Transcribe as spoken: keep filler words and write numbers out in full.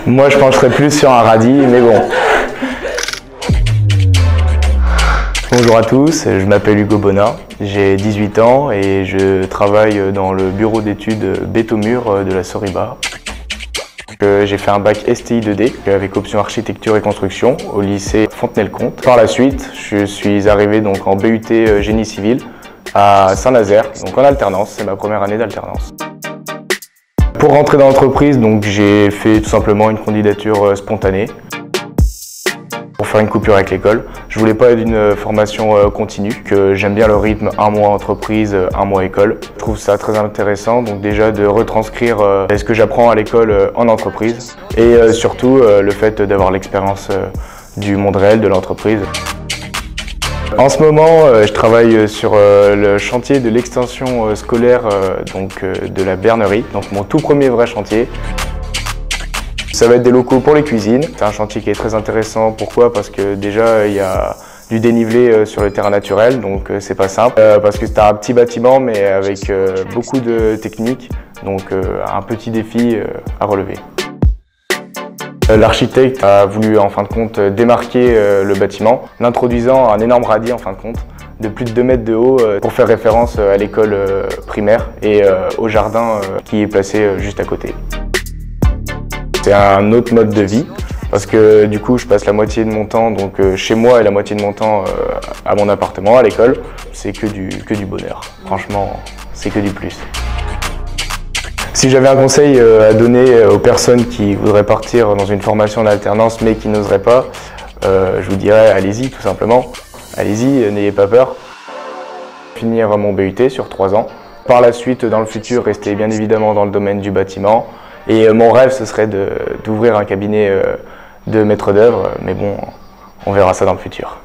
Moi, je pencherais plus sur un radis, mais bon. Bonjour à tous, je m'appelle Hugo Bonnat, j'ai dix-huit ans et je travaille dans le bureau d'études Bétomur de la Soriba. J'ai fait un bac S T I deux D avec option architecture et construction au lycée Fontenay-le-Comte. Par la suite, je suis arrivé donc en B U T génie civil à Saint-Nazaire, donc en alternance, c'est ma première année d'alternance. Pour rentrer dans l'entreprise, donc j'ai fait tout simplement une candidature spontanée pour faire une coupure avec l'école. Je voulais pas d'une formation continue, que j'aime bien le rythme un mois entreprise, un mois école. Je trouve ça très intéressant, donc déjà de retranscrire ce que j'apprends à l'école en entreprise et surtout le fait d'avoir l'expérience du monde réel de l'entreprise. En ce moment, je travaille sur le chantier de l'extension scolaire donc, de la Bernerie, donc mon tout premier vrai chantier. Ça va être des locaux pour les cuisines. C'est un chantier qui est très intéressant. Pourquoi? Parce que déjà, il y a du dénivelé sur le terrain naturel, donc c'est pas simple. Parce que c'est un petit bâtiment, mais avec beaucoup de technique, donc un petit défi à relever. L'architecte a voulu en fin de compte démarquer le bâtiment, en introduisant un énorme radis en fin de compte, de plus de deux mètres de haut pour faire référence à l'école primaire et au jardin qui est placé juste à côté. C'est un autre mode de vie parce que du coup je passe la moitié de mon temps donc, chez moi et la moitié de mon temps à mon appartement, à l'école. C'est que du, que du bonheur, franchement c'est que du plus. Si j'avais un conseil à donner aux personnes qui voudraient partir dans une formation d'alternance mais qui n'oseraient pas, euh, je vous dirais allez-y tout simplement. Allez-y, n'ayez pas peur. Finir mon B U T sur trois ans. Par la suite, dans le futur, rester bien évidemment dans le domaine du bâtiment. Et mon rêve, ce serait d'ouvrir un cabinet de maître d'œuvre, mais bon, on verra ça dans le futur.